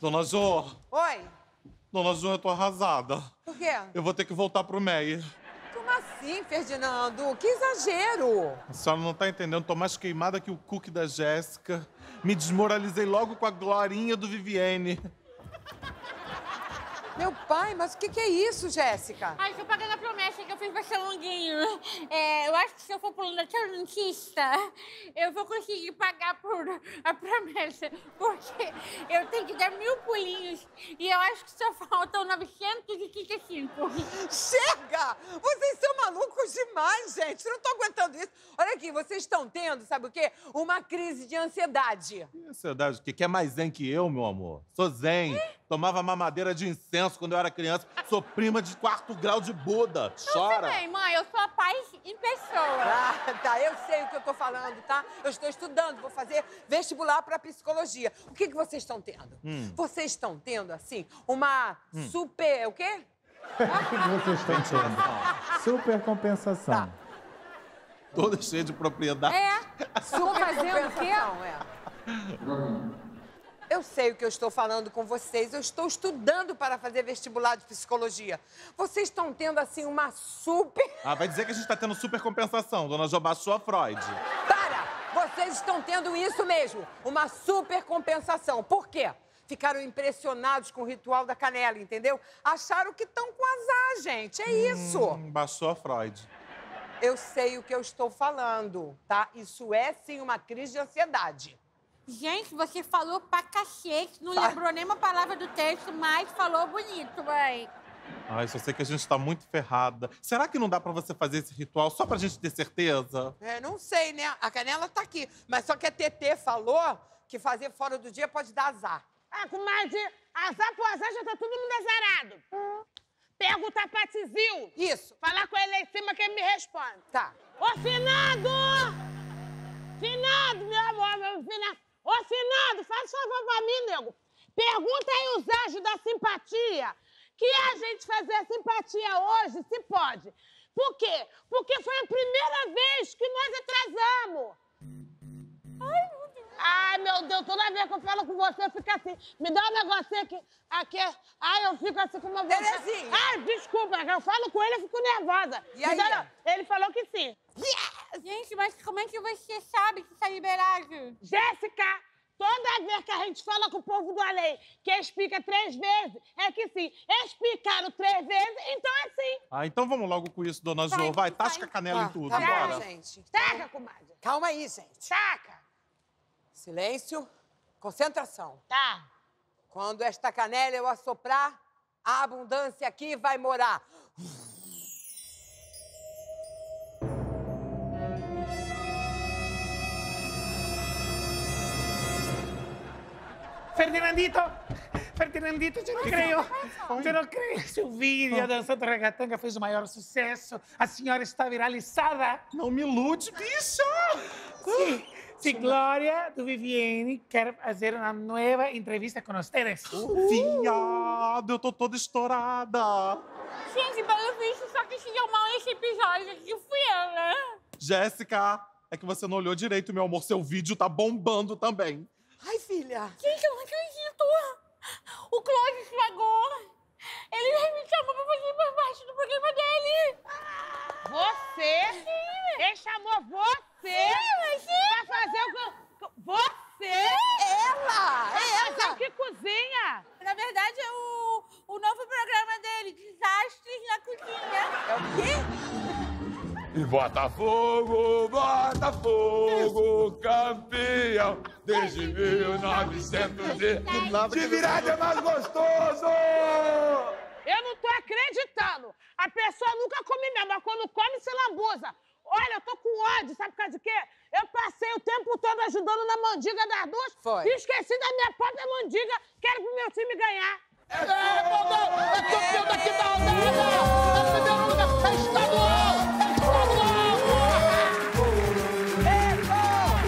Dona Jo. Oi. Dona Jo, eu tô arrasada. Por quê? Eu vou ter que voltar pro Meyer. Como assim, Ferdinando? Que exagero! A senhora não tá entendendo, tô mais queimada que o cookie da Jéssica. Me desmoralizei logo com a glorinha do Vivienne. Meu pai, mas o que é isso, Jéssica? Ai, tô pagando a promessa que eu fiz pra ser longuinho. Eu acho que se eu for pro dentista, eu vou conseguir pagar por a promessa. Porque eu tenho que dar 1000 pulinhos. E eu acho que só faltam 935. Chega! Vocês são malucos demais, gente. Eu não tô aguentando isso. Olha aqui, vocês estão tendo, sabe o quê? Uma crise de ansiedade. Que ansiedade? O que é mais zen que eu, meu amor? Sou zen. Tomava mamadeira de incenso quando eu era criança. Sou prima de 4º grau de Buda. Chora. Também, mãe, eu sou a paz em pessoa. Ah, tá. Eu sei o que eu tô falando, tá? Eu estou estudando, vou fazer vestibular pra psicologia. O que vocês estão tendo? Vocês estão tendo, assim, uma super... O quê? O que vocês estão tendo? Super compensação. Tá. Toda cheia de propriedade. Super fazendo o quê? compensação, Eu sei o que eu estou falando com vocês. Eu estou estudando para fazer vestibular de psicologia. Vocês estão tendo, assim, uma super... Ah, vai dizer que a gente tá tendo super compensação. Dona Jo baixou a Freud. Para! Vocês estão tendo isso mesmo, uma super compensação. Por quê? Ficaram impressionados com o ritual da canela, entendeu? Acharam que estão com azar, gente. É isso. Baixou a Freud. Eu sei o que eu estou falando, tá? Isso é, sim, uma crise de ansiedade. Gente, você falou pra cacete, não lembrou nenhuma palavra do texto, mas falou bonito, mãe. Ai, só sei que a gente tá muito ferrada. Será que não dá pra você fazer esse ritual só pra gente ter certeza? Não sei, né? A canela tá aqui. Mas só que a TT falou que fazer fora do dia pode dar azar. Ah, comadre, azar por azar já tá todo mundo azarado. Pega o tapatizil. Isso. Falar com ele lá em cima que ele me responde. Tá. Ô, Finado! Finado, meu amor, meu Finado. Ô, Finado, faz favor pra mim, nego. Pergunta aí os anjos da simpatia. Que a gente fazer a simpatia hoje, se pode. Por quê? Porque foi a primeira vez que nós atrasamos. Ai, meu Deus, toda vez que eu falo com você, eu fico assim. Me dá um negocinho aqui. Ai, eu fico assim com uma vontade. Terezinha. Ai, desculpa, eu falo com ele, eu fico nervosa. E aí? Ele falou que sim. Gente, mas como é que você sabe que tá liberado? Jéssica, toda vez que a gente fala com o povo do além que explica 3 vezes, é que sim. Explicaram 3 vezes, então é sim. Ah, então vamos logo com isso, Dona Jo. Vai, tasca a canela em tudo. Tá Bora. bom, gente. Taca, comadre. Calma aí, gente. Taca. Silêncio. Concentração. Tá. Quando esta canela eu assoprar, a abundância aqui vai morar. Ferdinandito, eu não creio. Seu vídeo dançando ragatanga fez o maior sucesso. A senhora está viralizada. Não me ilude, bicha! Sim, Glória do Vivienne quer fazer uma nova entrevista com vocês. Viado, eu tô toda estourada. Gente, pelo visto, só que se deu mal nesse episódio, que fui eu, né? Jéssica, é que você não olhou direito, meu amor. Seu vídeo tá bombando também. Ai, filha. Gente, eu não acredito. O Cláudio estragou. Ele me chamou pra fazer mais parte do programa dele. Você? Sim. Ele chamou você? Sim. Pra fazer o que... Você? Ela! Fazer o que cozinha? Na verdade, é o novo programa dele, Desastres na Cozinha. É o quê? E Botafogo, campeão, desde 1900 de virada é mais gostoso! Eu não tô acreditando. A pessoa nunca come mesmo, mas quando come, se lambuza. Olha, eu tô com ódio, sabe por causa de quê? Eu passei o tempo todo ajudando na mandiga das duas. Foi. E esqueci da minha própria mandiga, quero pro meu time ganhar. É campeão daqui da rodada! É primeiro lugar, é estadual!